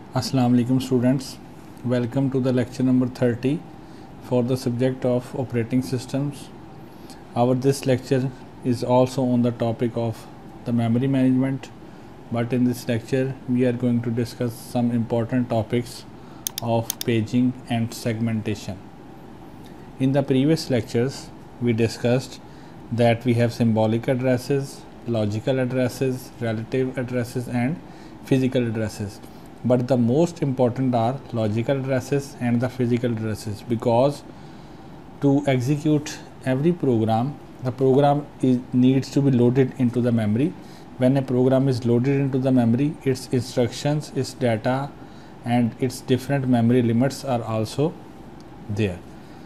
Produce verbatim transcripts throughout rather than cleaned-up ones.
Assalamu alaikum students, welcome to the lecture number thirty for the subject of operating systems. Our this lecture is also on the topic of the memory management, but in this lecture we are going to discuss some important topics of paging and segmentation. In the previous lectures we discussed that we have symbolic addresses, logical addresses, relative addresses and physical addresses. But the most important are logical addresses and the physical addresses, because to execute every program, the program is, needs to be loaded into the memory. When a program is loaded into the memory, its instructions, its data and its different memory limits are also there.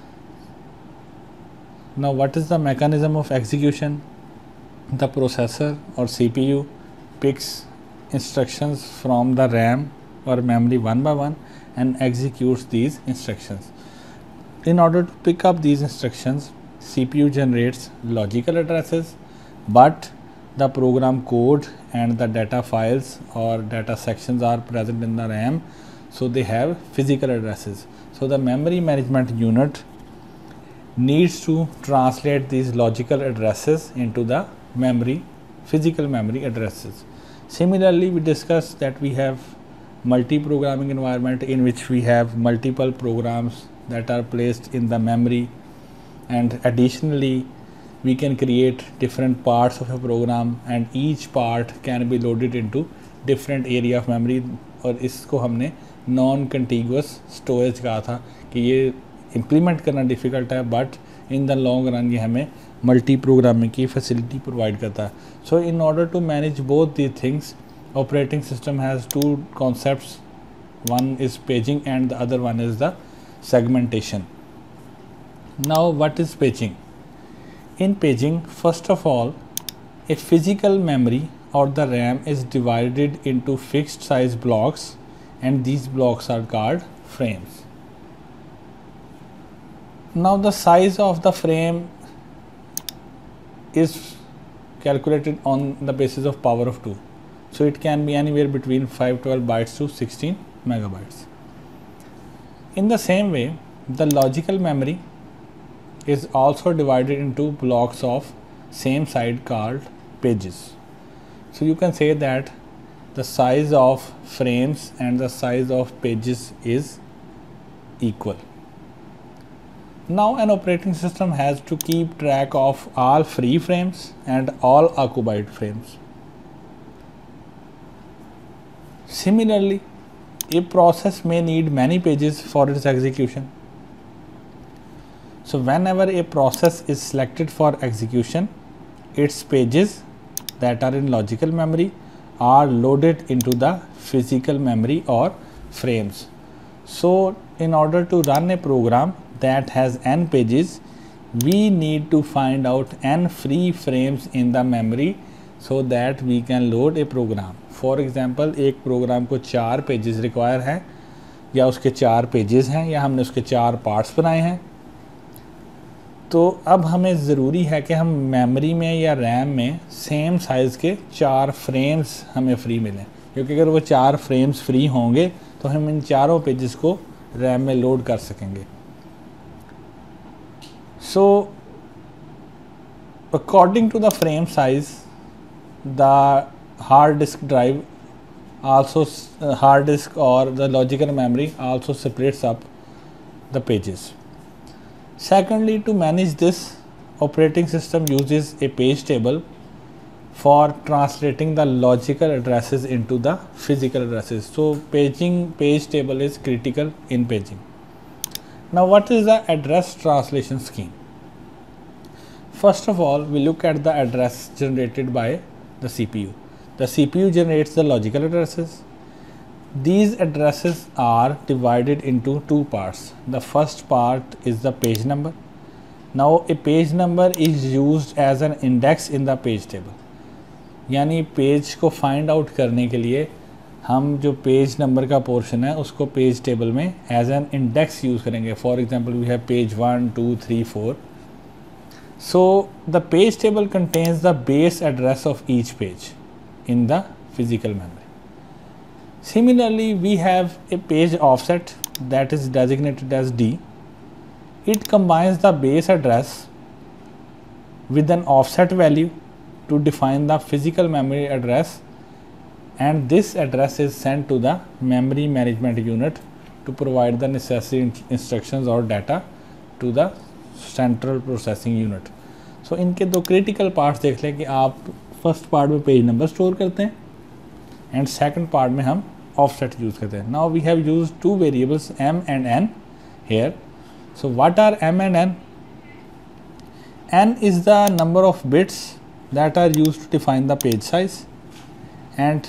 Now what is the mechanism of execution? The processor or C P U picks instructions from the RAM or memory one by one and executes these instructions. In order to pick up these instructions, C P U generates logical addresses, but the program code and the data files or data sections are present in the RAM, so they have physical addresses. So the memory management unit needs to translate these logical addresses into the memory, physical memory addresses. Similarly, we discussed that we have multi-programming environment in which we have multiple programs that are placed in the memory, and additionally we can create different parts of a program and each part can be loaded into different area of memory. और इसको हमने non contiguous storage कहा था कि ये implement करना difficult है, but in the long run ये हमें मल्टी प्रोग्रामिंग की फैसिलिटी प्रोवाइड करता है. So in order to manage both the things, operating system has two concepts. One is paging and the other one is the segmentation. Now what is paging? In paging, first of all, a physical memory or the RAM is divided into fixed size blocks, and these blocks are called frames. Now the size of the frame is calculated on the basis of power of two. So it can be anywhere between five hundred twelve bytes to sixteen megabytes. In the same way, the logical memory is also divided into blocks of same size called pages. So you can say that the size of frames and the size of pages is equal. Now an operating system has to keep track of all free frames and all occupied frames. Similarly, a process may need many pages for its execution. So whenever a process is selected for execution, its pages that are in logical memory are loaded into the physical memory or frames. So in order to run a program that has n pages, we need to find out n free frames in the memory so that we can load a program. For example एक program को चार pages require है, या उसके चार pages हैं, या हमने उसके चार पार्ट्स बनाए हैं. तो अब हमें ज़रूरी है कि हम मेमोरी में या रैम में सेम साइज़ के चार फ्रेम्स हमें फ्री मिलें, क्योंकि अगर वो चार फ्रेम्स फ्री होंगे तो हम इन चारों पेजेस को रैम में लोड कर सकेंगे. So according to the frame size, the hard disk drive also uh, hard disk or the logical memory also separates up the pages. Secondly, to manage this, operating system uses a page table for translating the logical addresses into the physical addresses. So paging page table is critical in paging. Now what is the address translation scheme? First of all, we look at the address generated by the C P U. The C P U generates the logical addresses. These addresses are divided into two parts. The first part is the page number. Now a page number is used as an index in the page table. यानी page को find out करने के लिए हम जो page number का portion है उसको पेज टेबल में एज एन इंडेक्स यूज़ करेंगे. For example we have page one two three four. So the page table contains the base address of each page in the physical memory. Similarly, we have a page offset that is designated as D. It combines the base address with an offset value to define the physical memory address, and this address is sent to the memory management unit to provide the necessary instructions or data to the central processing unit. So इनके दो critical parts देख लें कि आप first part में page number store करते हैं and second part में हम offset use करते हैं. Now we have used two variables m and n here. So what are m and n? N is the number of bits that are used to define the page size, and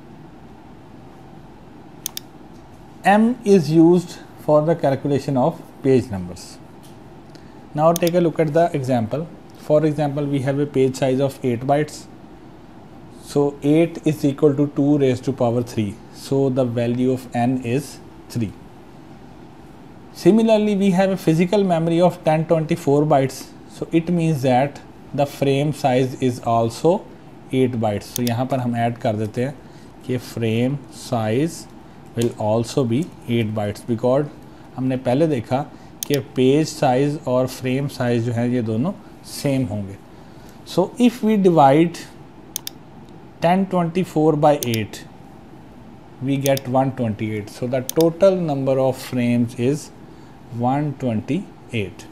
m is used for the calculation of page numbers. Now take a look at the example. For example, we have a page size of eight bytes. So eight is equal to two raised to power three. So the value of n is three. Similarly, we have a physical memory of ten twenty-four bytes. So it means that the frame size is also eight bytes. So यहाँ पर हम add कर देते हैं कि frame size will also be eight bytes, because हमने पहले देखा कि पेज साइज और फ्रेम साइज जो है ये दोनों सेम होंगे. So if we divide ten twenty-four by eight, we get one twenty-eight. So the total number of frames is one twenty-eight.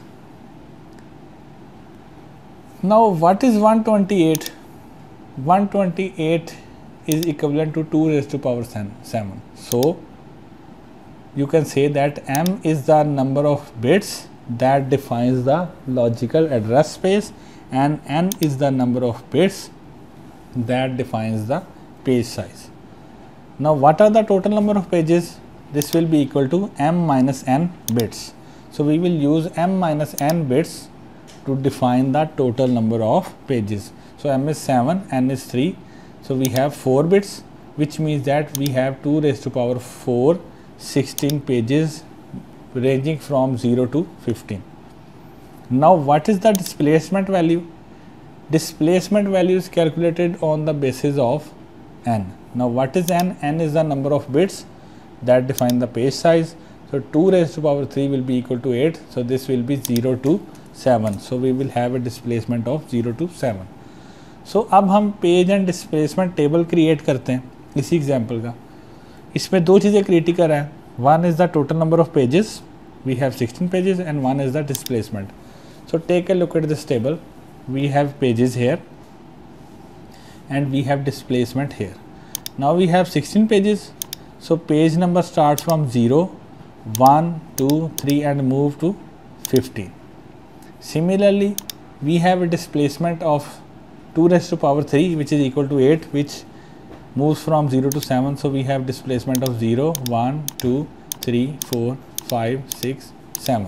Now what is one twenty-eight? one twenty-eight is equivalent to two raised to power seven. So you can say that m is the number of bits that defines the logical address space, and n is the number of bits that defines the page size. Now what are the total number of pages? This will be equal to m minus n bits. So we will use m minus n bits to define the total number of pages. So m is seven, n is three. So we have four bits, which means that we have two raised to power four, sixteen pages ranging from zero to fifteen. Now what is the displacement value? Displacement value is calculated on the basis of n. Now what is n? N is the number of bits that define the page size. So two raised to power three will be equal to eight. So this will be zero to seven. So we will have a displacement of zero to seven. So अब हम page and displacement table create करते हैं इसी example का. इसमें दो चीज़ें critical हैं. One is the total number of pages, we have sixteen pages, and one is the displacement. So take a look at this table. We have pages here and we have displacement here. Now we have sixteen pages. So page number starts from zero, one, two, three and move to fifteen. Similarly, we have a displacement of two raised to power three, which is equal to eight, which moves from zero to seven. So we have displacement of zero, one, two, three, four, five, six, seven.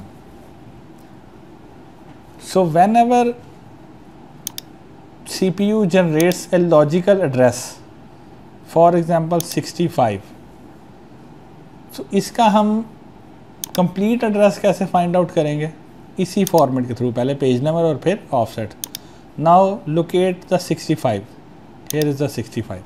So whenever C P U generates a logical address, for example sixty-five, so इसका हम complete address कैसे find out करेंगे? इसी format के through, पहले page number और फिर offset. Now locate the sixty-five. Here is the sixty-five.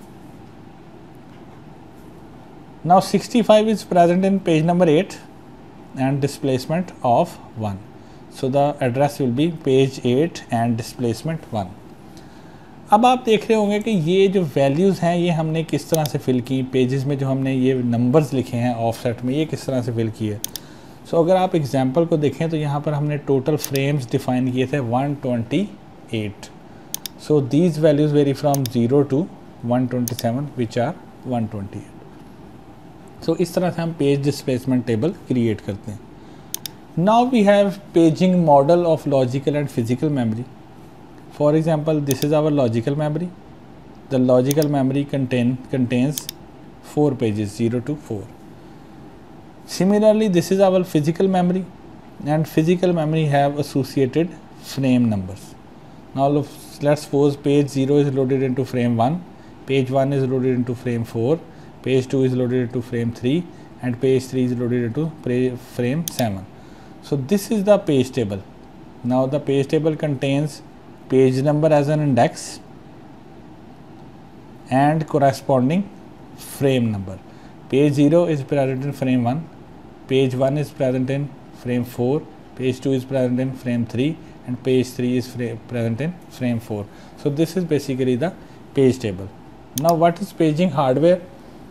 Now sixty-five is present in page number eight and displacement of one. So the address will be page eight and displacement one. अब आप देख रहे होंगे कि ये जो values हैं ये हमने किस तरह से फिल की. पेजेस में जो हमने ये नंबर्स लिखे हैं ऑफसेट में, ये किस तरह से फिल किए. सो so, अगर आप एग्जांपल को देखें तो यहाँ पर हमने टोटल फ्रेम्स डिफाइन किए थे one twenty-eight. So these values vary from zero to one twenty-seven which are one twenty-eight. So इस तरह से हम पेज डिस्प्लेसमेंट टेबल क्रिएट करते हैं. Now we have paging model of logical and physical memory. For example, this is our logical memory. The logical memory contain contains four pages, zero to four. Similarly, this is our physical memory, and physical memory have associated frame numbers. Now let's suppose page zero is loaded into frame one, page one is loaded into frame four, page two is loaded into frame three, and page three is loaded into frame seven. So this is the page table. Now the page table contains page number as an index and corresponding frame number. page zero is present in frame one, page one is present in frame four, page two is present in frame three, and page three is present in frame four. So this is basically the page table. Now what is paging hardware?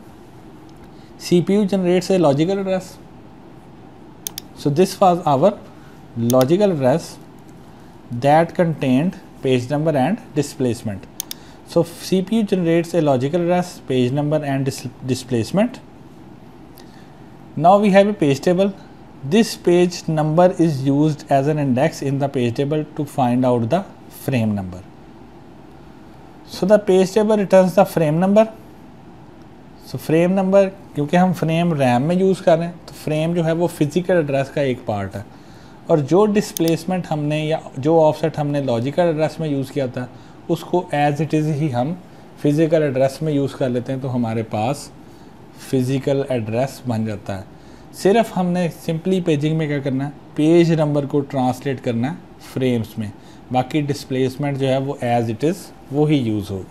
C P U generates a logical address. So this was our logical address that contained page number and displacement. So C P U generates a logical address, page number and dis displacement. Now we have a page table. This page number is used as an index in the page table to find out the frame number. So the page table returns the frame number. So frame number, क्योंकि हम frame RAM में use कर रहे हैं तो frame जो है वो फिजिकल एड्रेस का एक पार्ट है, और जो डिस्प्लेसमेंट हमने या जो ऑफसेट हमने लॉजिकल एड्रेस में यूज़ किया था उसको एज इट इज़ ही हम फिज़िकल एड्रेस में यूज़ कर लेते हैं, तो हमारे पास फिज़िकल एड्रेस बन जाता है। सिर्फ हमने सिंपली पेजिंग में क्या करना है, पेज नंबर को ट्रांसलेट करना है फ्रेम्स में, बाकी डिस्प्लेसमेंट जो है वो एज इट इज़ वो ही यूज़ होगी।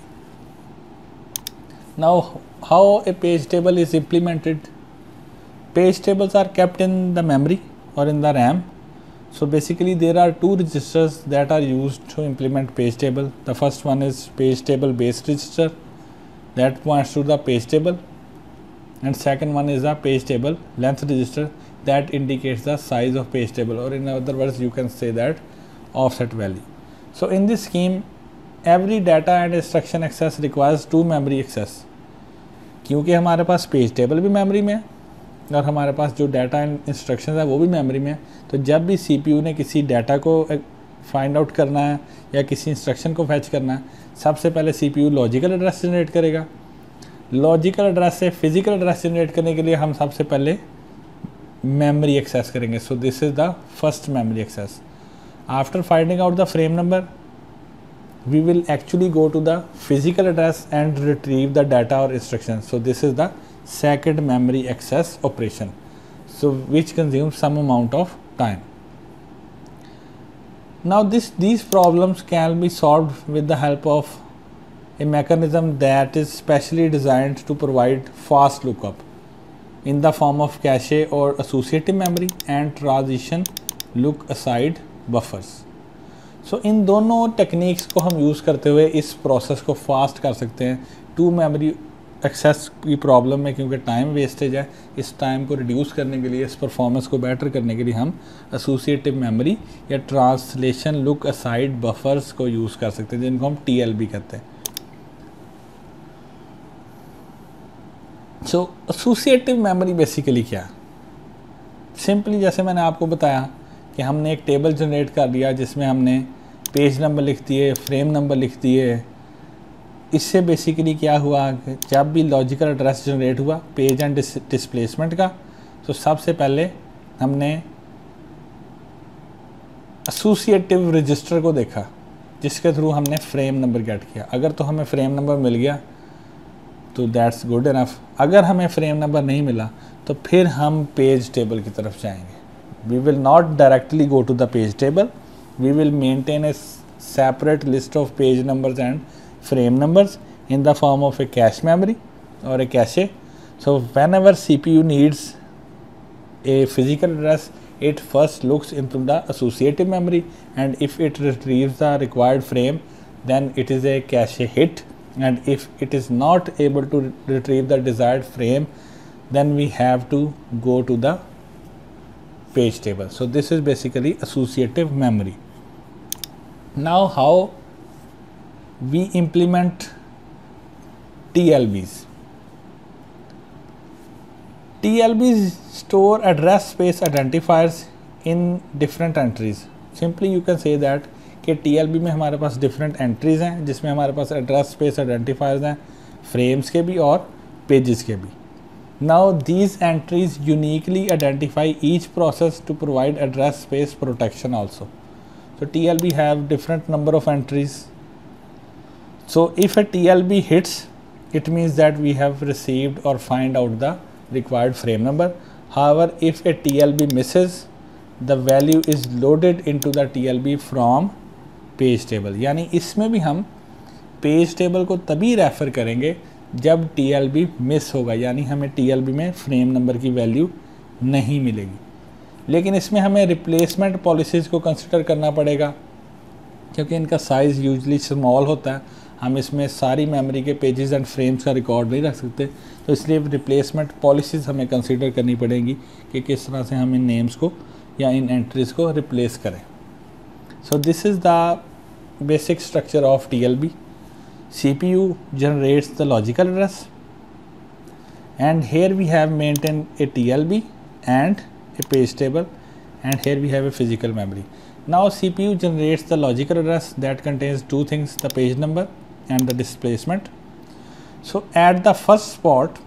Now how a page table is implemented? Page tables are kept in the memory or in the RAM. So basically there are two registers that are used to implement page table. The first one is page table base register that points to the page table, and second one is the page table length register that indicates the size of page table, or in other words you can say that offset value. So in this scheme every data and instruction access requires two memory access, क्योंकि हमारे पास page table भी memory में है और हमारे पास जो data and instructions है वो भी मेमोरी में है। तो जब भी सीपीयू ने किसी डाटा को फाइंड आउट करना है या किसी इंस्ट्रक्शन को फैच करना है, सबसे पहले सीपीयू लॉजिकल एड्रेस जनरेट करेगा। लॉजिकल एड्रेस से फिजिकल एड्रेस जनरेट करने के लिए हम सबसे पहले मेमोरी एक्सेस करेंगे। So this is the first memory access. After finding out the frame number we will actually go to the physical address and retrieve the data or instructions. So this is the second memory access operation, so which consumes some amount of time. Now this these problems can be solved with the help of a mechanism that is specially designed to provide fast lookup in the form of cache or associative memory and transition look aside buffers. So so, इन दोनों techniques को हम use करते हुए इस process को fast कर सकते हैं। टू मेमोरी एक्सेस की प्रॉब्लम में क्योंकि टाइम वेस्टेज है, इस टाइम को रिड्यूस करने के लिए, इस परफॉर्मेंस को बेटर करने के लिए हम एसोसिएटिव मेमोरी या ट्रांसलेशन लुक असाइड बफर्स को यूज़ कर सकते हैं, जिनको हम टी एल बी कहते हैं। सो एसोसिएटिव मेमोरी बेसिकली क्या? सिंपली जैसे मैंने आपको बताया कि हमने एक टेबल जनरेट कर दिया जिसमें हमने पेज नंबर लिख दिए, फ्रेम नंबर लिख दिए। इससे बेसिकली क्या हुआ कि जब भी लॉजिकल एड्रेस जनरेट हुआ पेज एंड डिस्प्लेसमेंट का, तो सबसे पहले हमने एसोसिएटिव रजिस्टर को देखा जिसके थ्रू हमने फ्रेम नंबर गेट किया। अगर तो हमें फ्रेम नंबर मिल गया तो दैट्स गुड इनफ। अगर हमें फ्रेम नंबर नहीं मिला तो फिर हम पेज टेबल की तरफ जाएंगे। We will not directly go to the page table. We will maintain a separate list of page numbers and frame numbers in the form of a cache memory or a cache. So whenever C P U needs a physical address, it first looks into the associative memory, and if it retrieves the required frame, then it is a cache hit, and if it is not able to retrieve the desired frame, then we have to go to the page table. So this is basically associative memory. Now how we implement T L Bs? T L Bs store address space identifiers in different entries. Simply you can say that कि T L B में हमारे पास different entries हैं जिसमें हमारे पास address space identifiers हैं, frames के भी और pages के भी। Now these entries uniquely identify each process to provide address space protection also. So T L B have different number of entries. So if a T L B hits, it means that we have received or find out the required frame number. However, if a T L B misses, the value is loaded into the T L B from page table. यानी इसमें भी हम page table को तभी refer करेंगे जब T L B miss होगा, यानी हमें टी एल बी में फ्रेम नंबर की वैल्यू नहीं मिलेगी। लेकिन इसमें हमें रिप्लेसमेंट पॉलिसीज़ को कंसिडर करना पड़ेगा, क्योंकि इनका साइज़ यूजली स्मॉल होता है, हम इसमें सारी मेमोरी के पेजेस एंड फ्रेम्स का रिकॉर्ड नहीं रख सकते, तो इसलिए रिप्लेसमेंट पॉलिसीज़ हमें कंसिडर करनी पड़ेंगी कि किस तरह से हम इन नेम्स को या इन एंट्रीज़ को रिप्लेस करें। So this is the basic structure of T L B. C P U generates the logical address, and here we have maintained a T L B and a page table, and here we have a physical memory. Now C P U generates the logical address that contains two things, the page number and the displacement. So at the first spot,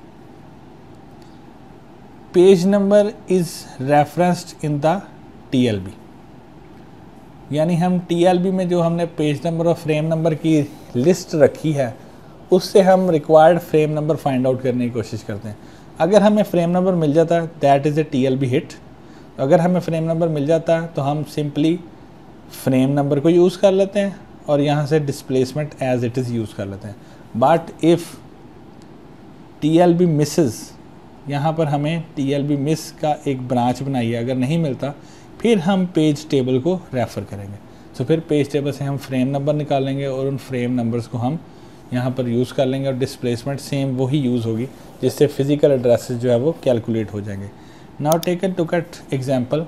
page number is referenced in the T L B, यानी हम T L B में जो हमने page number और frame number की list रखी है उससे हम required frame number find out करने की कोशिश करते हैं। अगर हमें फ्रेम नंबर मिल जाता है that is a T L B hit. अगर हमें फ्रेम नंबर मिल जाता है तो हम सिंपली फ्रेम नंबर को यूज़ कर लेते हैं और यहाँ से displacement as it is use कर लेते हैं। But if T L B misses, यहाँ पर हमें टी एल बी मिस का एक ब्रांच बनाइए, अगर नहीं मिलता फिर हम पेज टेबल को रेफ़र करेंगे। तो फिर पेज टेबल से हम फ्रेम नंबर निकालेंगे और उन फ्रेम नंबर्स को हम यहाँ पर यूज़ कर लेंगे और डिस्प्लेसमेंट सेम वही यूज़ होगी जिससे फिज़िकल एड्रेसेस जो है वो कैलकुलेट हो जाएंगे। Now take a look at example.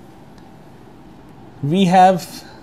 We have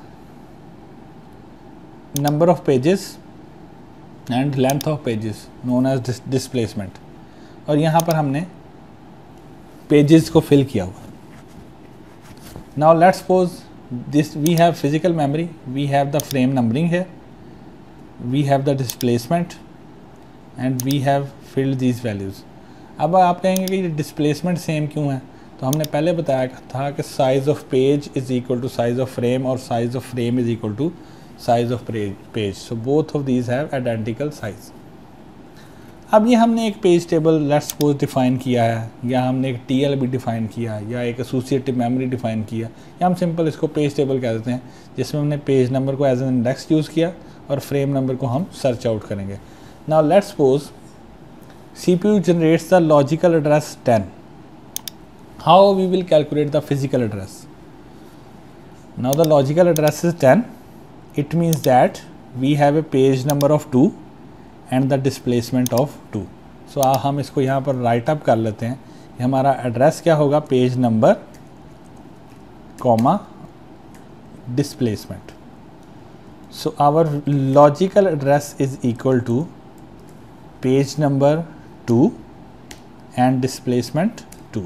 number of pages and length of pages known as displacement, और यहाँ पर हमने पेजेस को फिल किया हुआ। Now let's suppose this we have physical memory, we have the frame numbering here, we have the displacement and we have filled these values. अब आप कहेंगे कि डिस्प्लेसमेंट सेम क्यों है, तो हमने पहले बताया था कि size of page is equal to size of frame और size of frame is equal to size of page. So both of these have identical size. अब ये हमने एक page table let's suppose define किया है, या हमने एक टी एल बी डिफ़ाइन किया है, या एक एसोसिएटिव मेमोरी डिफ़ाइन किया, या हम सिंपल इसको पेज टेबल कह देते हैं, जिसमें हमने पेज नंबर को एज एन इंडेक्स यूज़ किया और फ्रेम नंबर को हम सर्च आउट करेंगे। Now let's suppose C P U generates the logical address ten. How we will calculate the physical address? Now the logical address is ten, it means that we have a page number of two and the displacement of two. So हम इसको यहाँ पर right up कर लेते हैं कि हमारा address क्या होगा, page number comma displacement. So our logical address is equal to page number two and displacement two.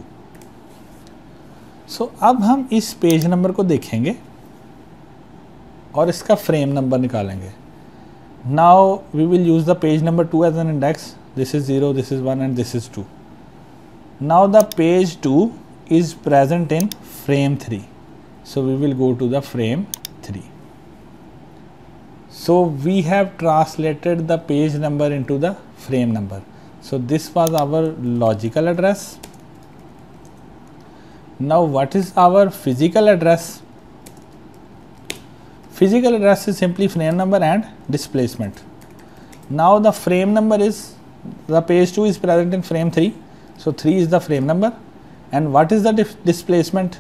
So अब हम इस पेज नंबर को देखेंगे और इसका फ्रेम नंबर निकालेंगे। Now we will use the page number two as an index. This is zero, this is one and this is two. Now the page two is present in frame three. So we will go to the frame three. So we have translated the page number into the frame number. So this was our logical address. Now what is our physical address? Physical address is simply frame number and displacement. Now the frame number is, the page two is present in frame three, so three is the frame number. And what is the displacement?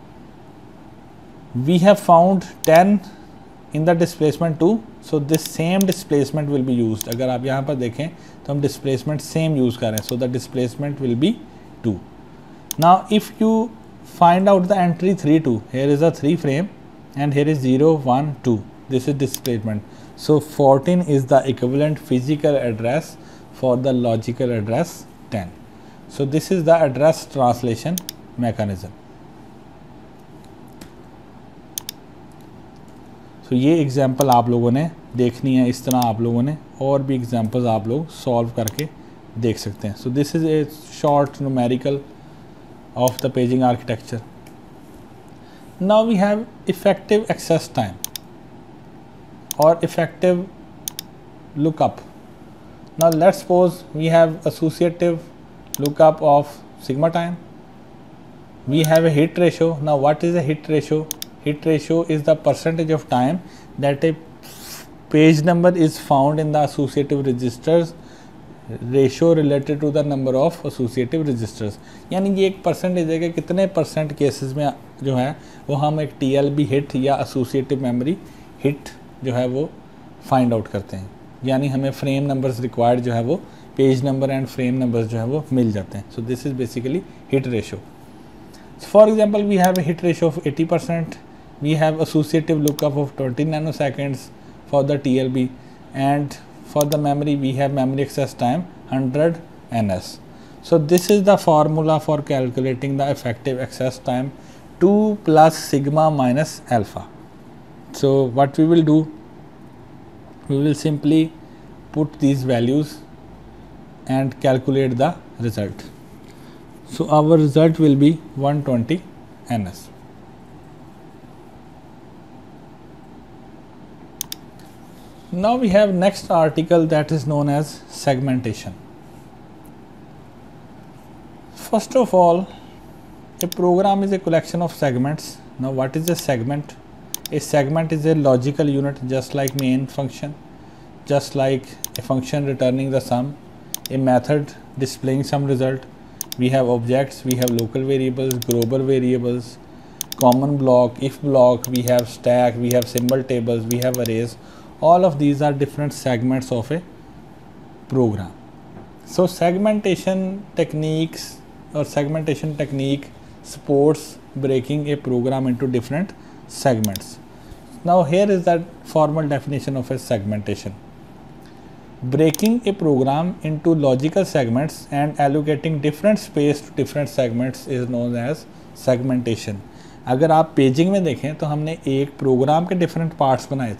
We have found ten in the displacement two, so this same displacement will be used. अगर आप यहाँ पर देखें तो हम displacement same use कर रहे हैं, so the displacement will be two. Now if you find out the entry three two, here is a three frame and here is zero one two, this is displacement. So fourteen is the equivalent physical address for the logical address ten. So this is the address translation mechanism. So ये example आप लोगों ने देखनी है, इस तरह आप लोगों ने और भी एग्जाम्पल्स आप लोग सॉल्व करके देख सकते हैं। So this is a short numerical of the paging architecture. Now we have effective access time or effective lookup. Now let's suppose we have associative lookup of sigma time. We have a hit ratio. Now what is a hit ratio? Hit ratio is the percentage of time that a page number is found in the associative registers ratio related to the number of associative registers, यानी ये एक percentage है कि कितने percent cases में जो है वो हम एक टी एल बी हिट या एसोसिएटिव मेमोरी हिट जो है वो फाइंड आउट करते हैं, यानी हमें फ्रेम नंबर्स रिक्वायर्ड जो है वो page number and frame numbers जो है वो मिल जाते हैं. So this is basically hit ratio. For example we have a hit ratio of eighty percent, we have associative lookup of twenty nanoseconds for the T L B, and for the memory we have memory access time one hundred N S. So this is the formula for calculating the effective access time, two plus sigma minus alpha. So what we will do, we will simply put these values and calculate the result. So our result will be one hundred twenty N S. Now we have next article that is known as segmentation. First of all, a program is a collection of segments. Now what is a segment? A segment is a logical unit just like main function, just like a function returning the sum, a method displaying some result. We have objects, we have local variables, global variables, common block, if block, we have stack, we have symbol tables, we have arrays. All of these are different segments of a program. So segmentation techniques or segmentation technique supports breaking a program into different segments. Now here is the formal definition of a segmentation. Breaking a program into logical segments and allocating different space to different segments is known as segmentation. अगर आप paging में देखें तो हमने एक programme के different parts बनाए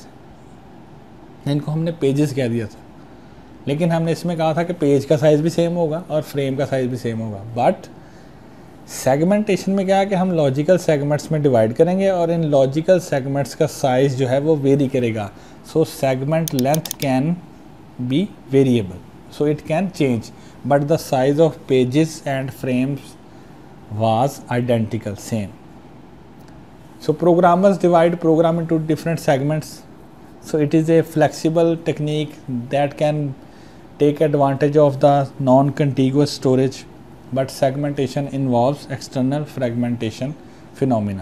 थे, इनको हमने पेजेस कह दिया था, लेकिन हमने इसमें कहा था कि पेज का साइज़ भी सेम होगा और फ्रेम का साइज़ भी सेम होगा. बट सेगमेंटेशन में क्या है कि हम लॉजिकल सेगमेंट्स में डिवाइड करेंगे और इन लॉजिकल सेगमेंट्स का साइज़ जो है वो वेरी करेगा. So segment length can be variable, so it can change, but the size of pages and frames was identical, same. So programmers divide program into different segments, so it is a flexible technique that can take advantage of the non-contiguous storage, but segmentation involves external fragmentation phenomena.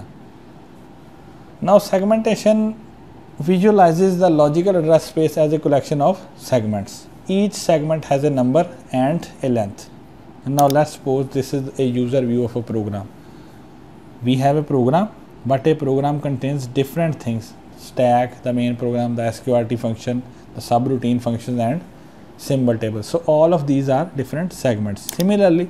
Now segmentation visualizes the logical address space as a collection of segments. Each segment has a number and a length. And now let's suppose this is a user view of a program. We have a program, but a program contains different things: stack, the main program, the S Q R T function, the subroutine functions, and symbol table. So all of these are different segments. Similarly,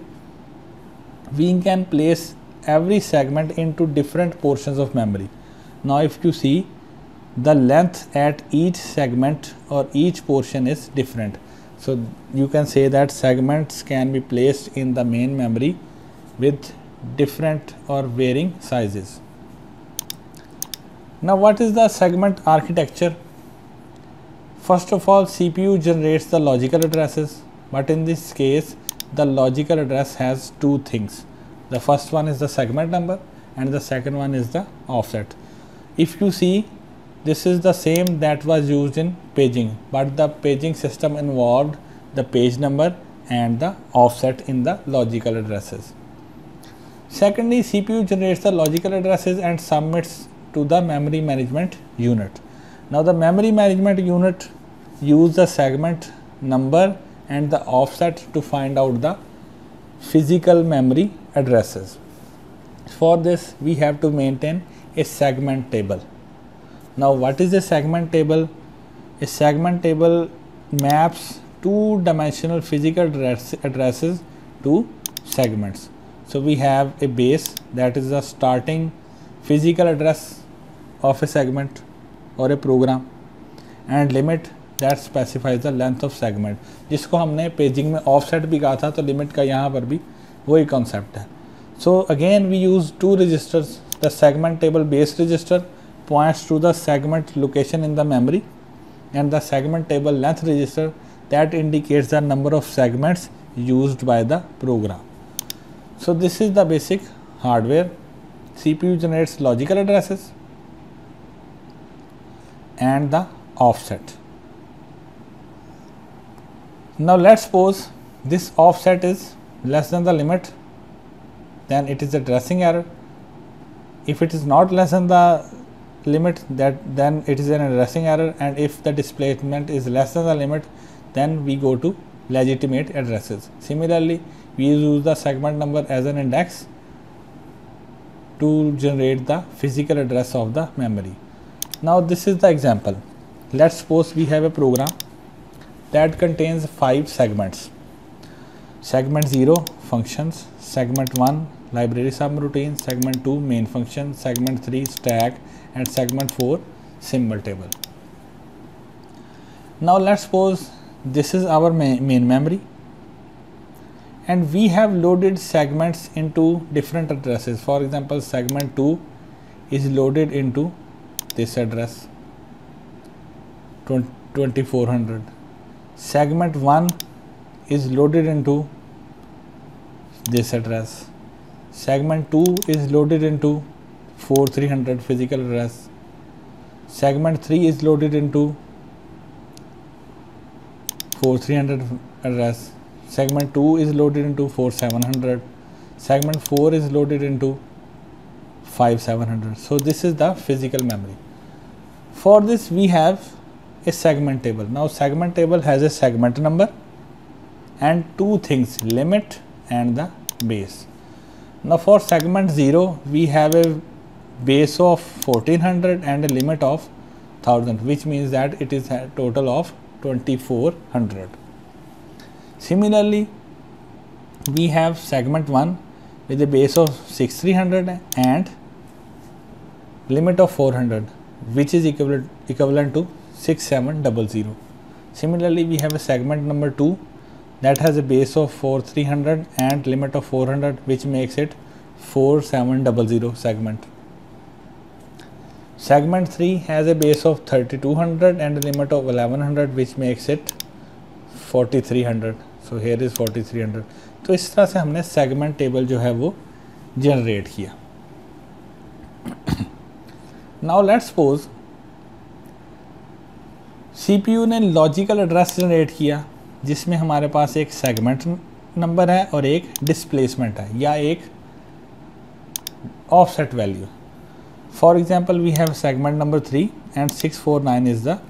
we can place every segment into different portions of memory. Now if you see, the length at each segment or each portion is different. So you can say that segments can be placed in the main memory with different or varying sizes. Now what is the segment architecture? First of all, C P U generates the logical addresses, but in this case the logical address has two things. The first one is the segment number and the second one is the offset. If you see, this is the same that was used in paging, but the paging system involved the page number and the offset in the logical addresses. Secondly, C P U generates the logical addresses and submits to the memory management unit. Now the memory management unit use the segment number and the offset to find out the physical memory addresses. For this we have to maintain a segment table. Now what is a segment table? A segment table maps two dimensional physical address, addresses to segments. So we have a base, that is the starting physical address of a segment or a program, and limit that specifies the length of segment, जिसको हमने paging में offset भी कहा था, तो limit का यहाँ पर भी वही कॉन्सेप्ट है. So again we use two registers. The segment table base register points to the segment location in the memory, and the segment table length register that indicates the number of segments used by the program. So this is the basic hardware. C P U generates logical addresses and the offset. Now let's suppose this offset is less than the limit, then it is a addressing error. If it is not less than the limit, that then it is an addressing error, and if the displacement is less than the limit, then we go to legitimate addresses. Similarly, we use the segment number as an index to generate the physical address of the memory. Now this is the example. Let's suppose we have a program that contains five segments. Segment zero, functions. Segment one, library subroutine. Segment two, main function. Segment three, stack. And segment four, symbol table. Now let's suppose this is our main, main memory, and we have loaded segments into different addresses. For example, segment two is loaded into this address twenty-four hundred. Segment one is loaded into this address. Segment two is loaded into forty-three hundred physical address. Segment three is loaded into forty-three hundred address. Segment two is loaded into forty-seven hundred. Segment four is loaded into fifty-seven hundred. So this is the physical memory. For this we have a segment table. Now segment table has a segment number and two things, limit and the base. Now for segment zero we have a base of fourteen hundred and a limit of one thousand, which means that it is a total of twenty-four hundred. Similarly, we have segment one with a base of sixty-three hundred and limit of four hundred, which is equivalent equivalent to sixty-seven hundred. Similarly, we have a segment number two that has a base of forty-three hundred and limit of four hundred, which makes it forty-seven hundred segment. Segment three has a base of thirty-two hundred and a limit of eleven hundred, which makes it forty-three hundred. So here is forty-three hundred. तो इस तरह से हमने segment table जो है वो generate किया. Now let's suppose CPU ने लॉजिकल एड्रेस जनरेट किया जिसमें हमारे पास एक सेगमेंट नंबर है और एक डिस्प्लेसमेंट है या एक offset value. For example we have segment number three and six four nine is the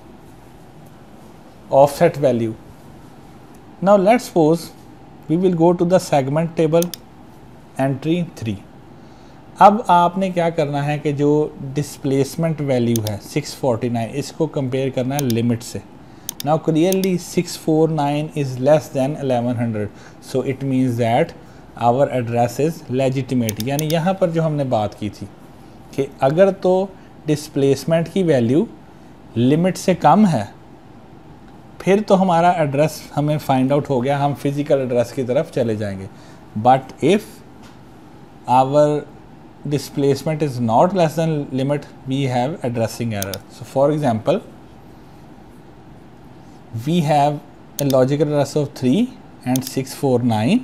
offset value. Now let's suppose we will go to the segment table entry three. अब आपने क्या करना है कि जो डिस्प्लेसमेंट वैल्यू है six forty nine, इसको compare करना है लिमिट से. Now clearly six four nine is less than eleven hundred, so it means that our address is legitimate. यानी यहाँ पर जो हमने बात की थी कि अगर तो डिस्प्लेसमेंट की वैल्यू लिमिट से कम है फिर तो हमारा एड्रेस हमें फाइंड आउट हो गया, हम फिजिकल एड्रेस की तरफ चले जाएंगे. But if our displacement is not less than limit, we have addressing error. So for example, we have a logical address of three and six four nine.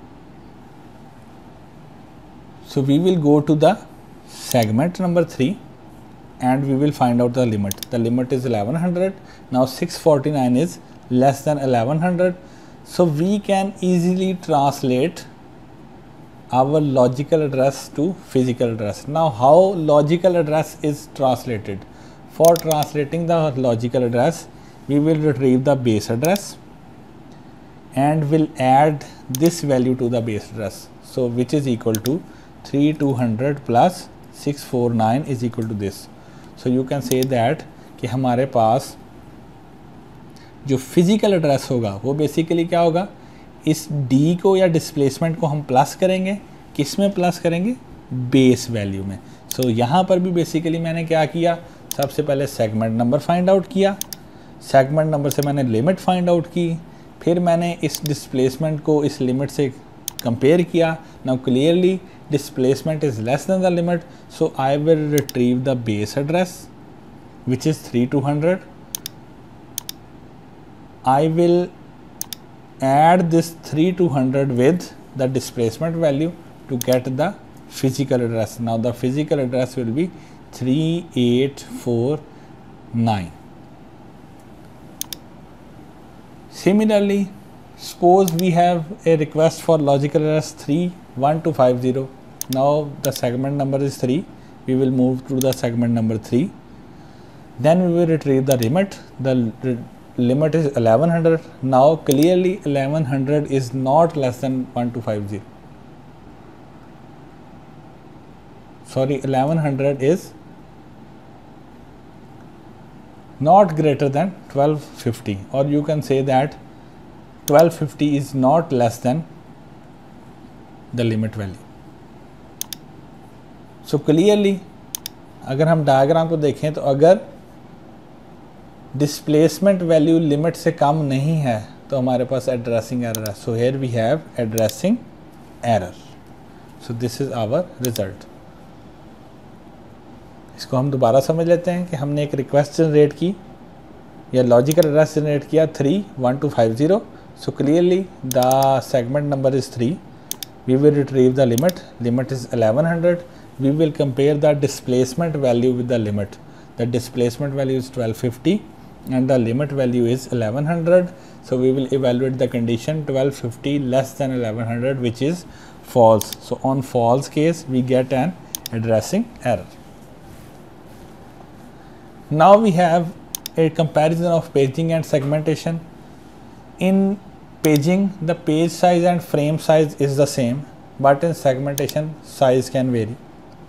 So we will go to the segment number three and we will find out the limit. The limit is eleven hundred. Now six forty-nine is less than eleven hundred. So we can easily translate our logical address to physical address. Now how logical address is translated? For translating the logical address, we will retrieve the base address and will add this value to the base address. So which is equal to three two hundred plus six four nine is equal to this. So you can say that कि हमारे पास जो physical address होगा वो basically क्या होगा, इस d को या डिस्प्लेसमेंट को हम प्लस करेंगे. किस में प्लस करेंगे? बेस वैल्यू में. सो so, यहाँ पर भी बेसिकली मैंने क्या किया, सबसे पहले सेगमेंट नंबर फाइंड आउट किया, सेगमेंट नंबर से मैंने लिमिट फाइंड आउट की, फिर मैंने इस डिस्प्लेसमेंट को इस लिमिट से कंपेयर किया. Now clearly displacement is less than the limit, so I will retrieve the base address which is three two hundred. I will add this three two hundred with the displacement value to get the physical address. Now the physical address will be three eight four nine. Similarly, Suppose we have a request for logical address three one two five zero. Now the segment number is three. We will move to the segment number three. Then we will retrieve the limit. The limit is eleven hundred. Now clearly eleven hundred is not less than one two five zero. Sorry, eleven hundred is not greater than twelve fifty, or you can say that twelve fifty is not less than the limit value. So clearly अगर हम diagram को देखें तो अगर displacement value limit से कम नहीं है तो हमारे पास एड्रेसिंग एरर है. So here we have addressing error. So this is our result. इसको हम दोबारा समझ लेते हैं कि हमने एक रिक्वेस्ट जनरेट की या लॉजिकल एड्रेस जनरेट किया three one two five zero. So clearly the segment number is three. We will retrieve the limit. Limit is eleven hundred. We will compare the displacement value with the limit. The displacement value is twelve fifty and the limit value is eleven hundred. So we will evaluate the condition twelve fifty less than eleven hundred, which is false. So on false case we get an addressing error. Now we have a comparison of paging and segmentation. In paging, the page size and frame size is the same, but in segmentation size can vary.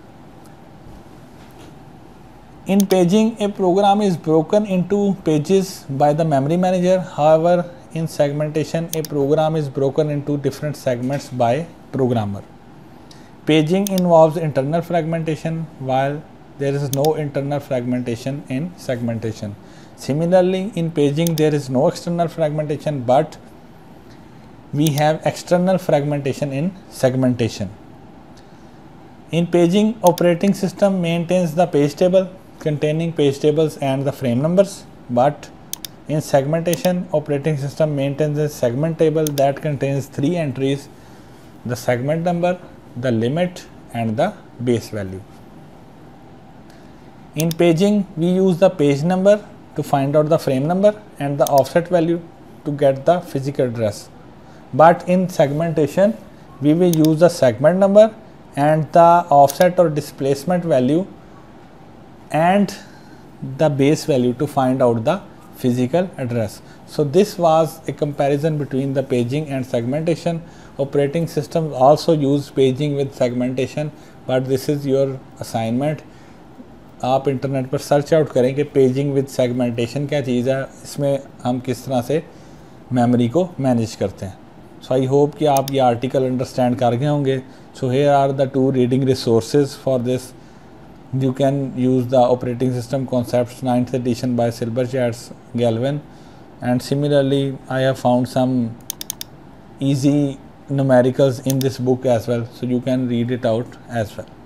In paging, a program is broken into pages by the memory manager. However, in segmentation, a program is broken into different segments by programmer. Paging involves internal fragmentation, while there is no internal fragmentation in segmentation. Similarly, in paging, there is no external fragmentation, but we have external fragmentation in segmentation. In paging, operating system maintains the page table containing page tables and the frame numbers, but in segmentation, operating system maintains a segment table that contains three entries: the segment number, the limit and the base value. In paging, we use the page number to find out the frame number and the offset value to get the physical address, but in segmentation, we will use the segment number and the offset or displacement value and the base value to find out the physical address. So this was a comparison between the paging and segmentation. Operating systems also use paging with segmentation, but this is your assignment. आप internet पर search out करें कि paging with segmentation क्या चीज़ है, इसमें हम किस तरह से मेमोरी को मैनेज करते हैं. सो आई होप कि आप ये आर्टिकल अंडरस्टैंड कर गए होंगे. So here are the two reading resources for this. You can use the operating system concepts ninth edition by Silberschatz Galvin, and similarly I have found some easy numericals in this book as well, so you can read it out as well.